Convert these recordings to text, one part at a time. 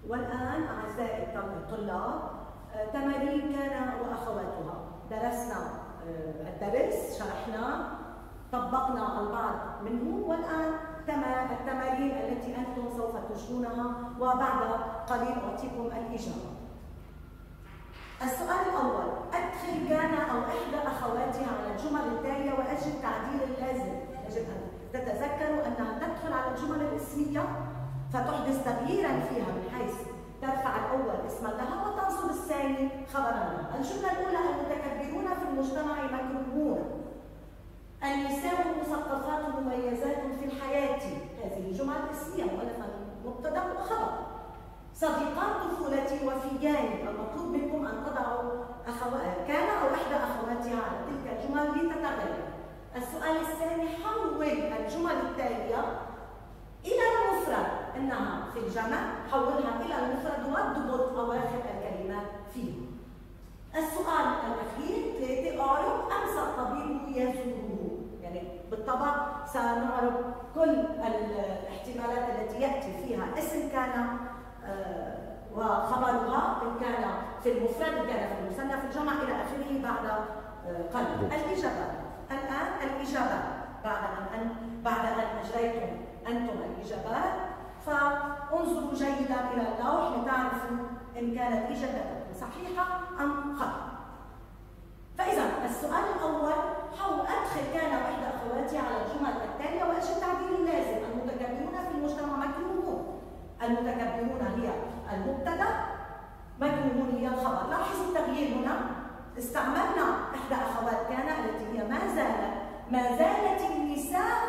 والآن أعزائي الطلاب تمارين كان وأخواتها. درسنا الدرس، شرحناه، طبقنا البعض منه، والآن التمارين التي أنتم سوف تجرونها، وبعد قليل أعطيكم الإجابة. السؤال الأول: أدخل كان أو إحدى أخواتها على الجمل التالية وأجد تعديل اللازم. يجب أن تتذكروا أنها تدخل على الجمل الاسمية فتحدث تغييرا فيها من حيث ترفع الأول اسما لها وتنصب الثاني خبرا لها. الجملة الأولى: المتكبرون في المجتمع مكروهون. النساء مثقفات مميزات في الحياة. هذه جمل اسمية مؤلفة مبتدأ وخبر. صديقات طفولتي وفيان. المطلوب منكم أن تضعوا كان أو إحدى أخواتها على تلك الجمل لتتغير. السؤال الثاني: حول الجمل التالية إلى المفرد. إنها في الجمع، حولها إلى المفرد واضبط أواخر الكلمات فيه. السؤال الأخير 3: أعرب أمس الطبيب يزوره. يعني بالطبع سنعرب كل الاحتمالات التي يأتي فيها اسم كان وخبرها، إن كان في المفرد، إن كان في المثنى، في الجمع، إلى آخره بعد قليل. الإجابات الآن، الإجابات بعد أن أجريتم أنتم الإجابات، فانظروا جيدا إلى اللوح لتعرفوا إن كانت إجابتكم صحيحة أم خطأ. فإذا السؤال الأول: أدخل كان وإحدى أخواتي على الجمل التالية وأجد تعديل اللازم. المتكبرون في المجتمع مكروهون. المتكبرون هي المبتدأ، مكروهون هي الخبر. لاحظوا التغيير هنا، استعملنا إحدى أخوات كان التي هي ما زالت النساء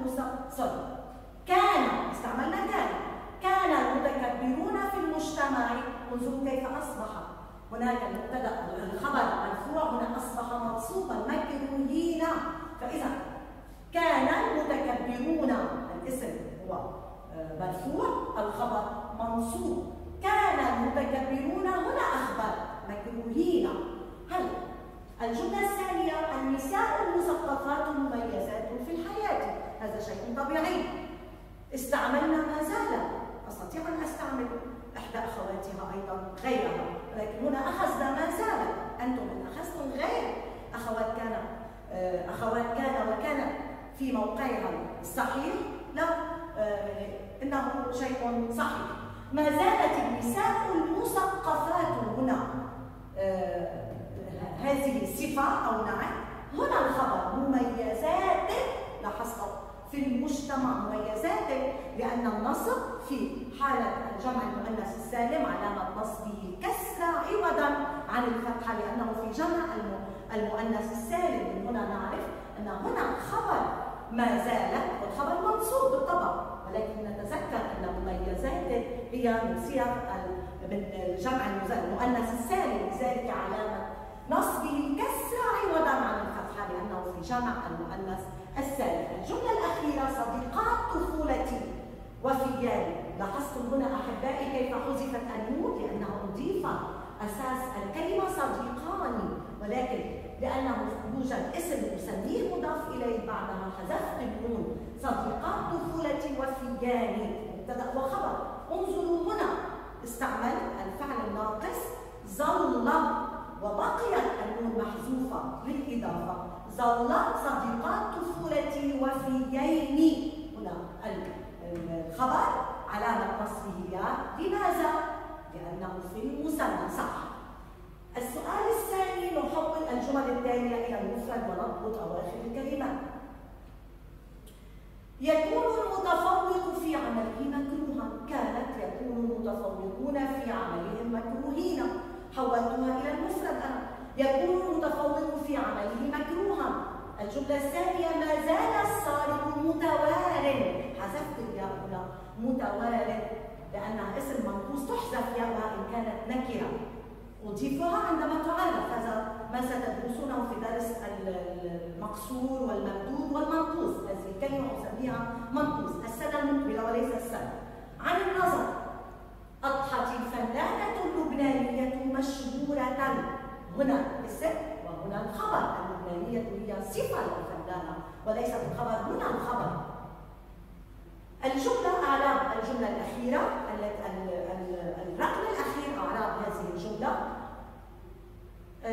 كان، استعملنا كان المتكبرون في المجتمع. انظروا كيف أصبح هناك المبتدأ الخبر مرفوع، هنا أصبح منصوبا مكروهين. فإذا كان المتكبرون الاسم هو مرفوع، الخبر منصوب. كان المتكبرون هنا أخبر مكروهين. هل الجملة الثانية: النساء المثقفات مميزات في الحياة. هذا شيء طبيعي، استعملنا ما زال. أستطيع أن أستعمل إحدى أخواتها أيضا غيرها، ولكن هنا أخذنا ما زال. أنتم إن أخذتم غير أخوات كان وكان في موقعها الصحيح، لا إنه شيء صحيح. ما زالت النساء المثقفات هنا هذه صفة أو نعت. هنا الخبر مميزات، لاحظت في المجتمع مميزات، لأن النصب في حالة الجمع المؤنث السالم علامة نصبه كسرة عوضا عن الفتحة، لأنه في جمع المؤنث السالم. هنا نعرف أن هنا خبر ما زالت، والخبر منصوب بالطبع، ولكن نتذكر أن مميزات هي من صيغ الجمع المؤنث السالم، لذلك علامة نصبه كسرة عوضا عن الفتحة لأنه في جمع المؤنث السالم. الجملة الأخيرة: صديقات طفولتي وفيان. لاحظتم هنا أحبائي كيف حذفت النون؟ لأنه أضيف أساس الكلمة صديقان، ولكن لأنه يوجد اسم أسميه مضاف إليه بعدها حذفت النون. صديقات طفولتي وفيان مبتدأ وخبر. انظروا هنا، استعمل الفعل الناقص ظل وبقيت النون محذوفة للإضافة. ظل صديقات طفولتي وفيين. هنا الخبر علامة نصبه لماذا؟ لأنه في المثنى صح. السؤال الثاني: نحول الجمل التالية إلى المفرد ونضبط أواخر الكلمات. يكون المتفوق في عمله مكروها. كانت يكون المتفوقون في عملهم مكروهين. حولتها إلى المفرد أنا. يكون المتفوق في عمله مكروها. الجملة الثانية: ما زال السارق متوار. حذفت الياء هنا متوار لأنها اسم منقوص، تحذف ياءها إن كانت نكرة، أضيفها عندما تعرف. هذا ما ستدرسونه في درس المقصور والممدود والمنقوص. هذه الكلمة أسميها منقوص، السنة المقبلة وليس السنة. عن النظر: أضحت الفنانة اللبنانية مشهورة. هنا الاسم وهنا الخبر. اللبنانية هي صفة للفنانة وليست الخبر. هنا الخبر. الجملة أعراب الجملة الأخيرة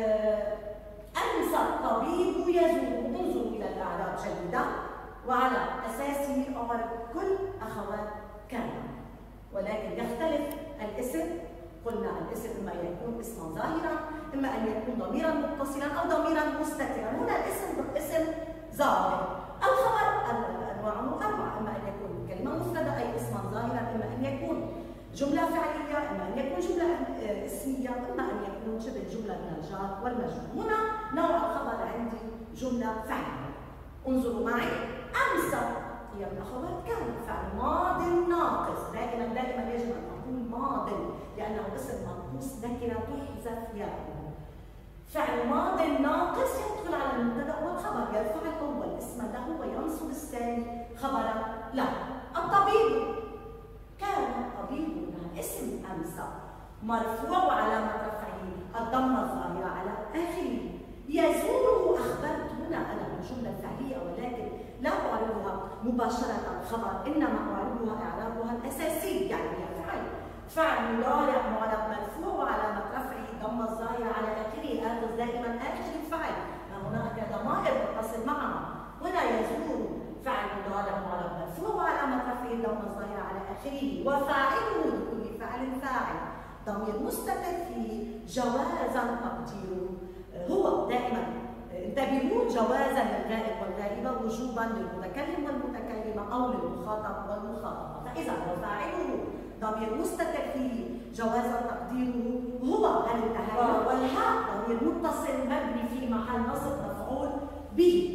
أمسى الطبيب يزور. انظروا إلى الإعراب جيدا. وعلى أساسه أعرب كل أخوات كان، ولكن يختلف الاسم. قلنا الاسم إما أن يكون اسما ظاهرا، إما أن يكون ضميرا متصلا أو ضميرا مستترا. هنا الاسم اسم ظاهر. الخبر أنواعه أربعة، إما أن يكون كلمة مفردة أي اسما ظاهرا، إما أن يكون جملة فعلية، إما أن يكون جملة اسمية، إما أن يكون شبه جملة من الجار والمجرور. هنا نوع الخبر عندي جملة فعلية. انظروا معي. أمسى يا الأخوات كان فعل ماض ناقص. دائما يجب أن نقول ماض لأنه اسم منقوص نكرة تحذف ياؤه. فعل ماض ناقص يدخل على المبتدأ والخبر، يرفع الأول اسما له وينصب الثاني خبرا له. الطبيب كان طبيبنا اسم أمسى مرفوع وعلامة رفعه الضمة الظاهرة على آخره. يزوره أخبرت هنا أنا بالجملة الفعلية، ولكن لا أعربها مباشرة الخبر، إنما أعربها إعرابها الأساسي، يعني هي فعل مضارع معرب مرفوع وعلامة رفعه الضمة الظاهرة على آخره. آخذ دائما آخر الفعل، هناك ضمائر تتصل معها. هنا يزور فعل مضارع معرب مرفوع وعلامة رفعه الضمة الظاهرة على آخره. وفاعله لكل فعل فاعل ضمير مستتر فيه جوازا تقديره هو. دائما انتبهوا، جوازا للغائب والغائبة، وجوبا للمتكلم والمتكلمة أو للمخاطب والمخاطبة. فإذا وفاعله ضمير مستتر فيه جوازا تقديره هو. هل انتهينا؟ والهاء ضمير متصل مبني في محل نصب مفعول به.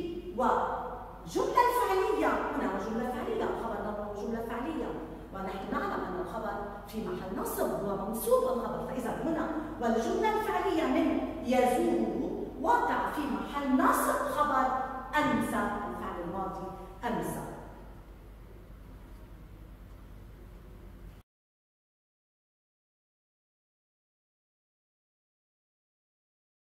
وجملة فعلية هنا جملة فعلية، الخبر ضمه جملة فعلية، ونحن نعلم أن الخبر في محل نصب هو منصوب الخبر. فإذا هنا والجملة الفعلية من يزوره وقع في محل نصب خبر أمسى الفعل الماضي أمسى.